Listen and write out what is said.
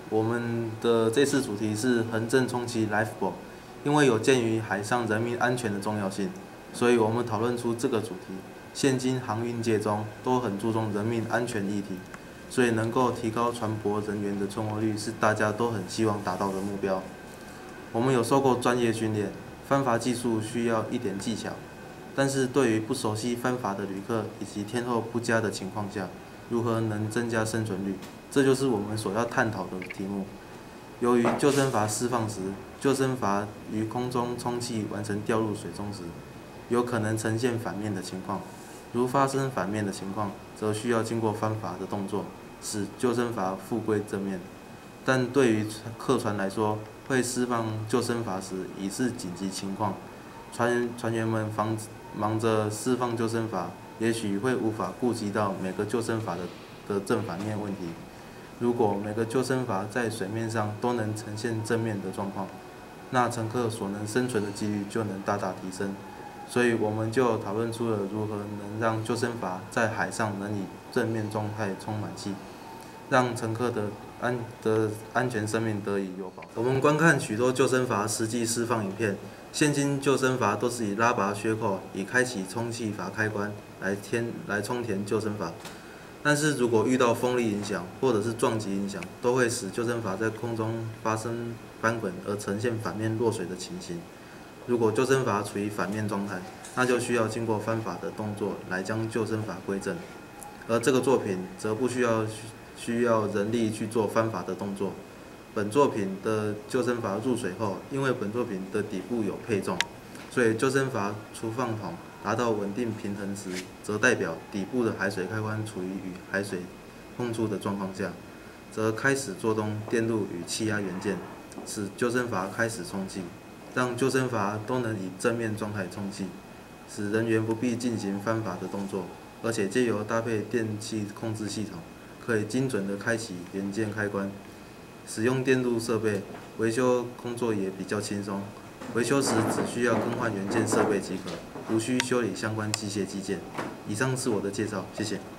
我们的这次主题是横正充气 Lifeboat， 因为有鉴于海上人民安全的重要性，所以我们讨论出这个主题。现今航运界中都很注重人民安全议题，所以能够提高船舶人员的存活率是大家都很希望达到的目标。我们有受过专业训练，帆筏技术需要一点技巧，但是对于不熟悉帆筏的旅客以及天候不佳的情况下，如何能增加生存率？这就是我们所要探讨的题目。由于救生筏释放时，救生筏于空中充气完成掉入水中时，有可能呈现反面的情况。如发生反面的情况，则需要经过翻筏的动作，使救生筏复归正面。但对于客船来说，会释放救生筏时已是紧急情况，船员们忙着释放救生筏，也许会无法顾及到每个救生筏的正反面问题。如果每个救生筏在水面上都能呈现正面的状况，那乘客所能生存的几率就能大大提升。所以我们就讨论出了如何能让救生筏在海上能以正面状态充满气，让乘客的安全生命得以有保障。我们观看许多救生筏实际释放影片，现今救生筏都是以拉拔缺口，以开启充气阀开关来充填救生筏。但是如果遇到风力影响或者是撞击影响，都会使救生筏在空中发生翻滚而呈现反面落水的情形。如果救生筏处于反面状态，那就需要经过翻筏的动作来将救生筏归正，而这个作品则不需要人力去做翻筏的动作。本作品的救生筏入水后，因为本作品的底部有配重，所以救生筏出放筒达到稳定平衡时，则代表底部的海水开关处于与海水碰触的状况下，则开始作动电路与气压元件，使救生筏开始充气。让救生筏都能以正面状态充气，使人员不必进行翻筏的动作，而且借由搭配电气控制系统，可以精准地开启元件开关。使用电路设备，维修工作也比较轻松，维修时只需要更换元件设备即可，无需修理相关机械机件。以上是我的介绍，谢谢。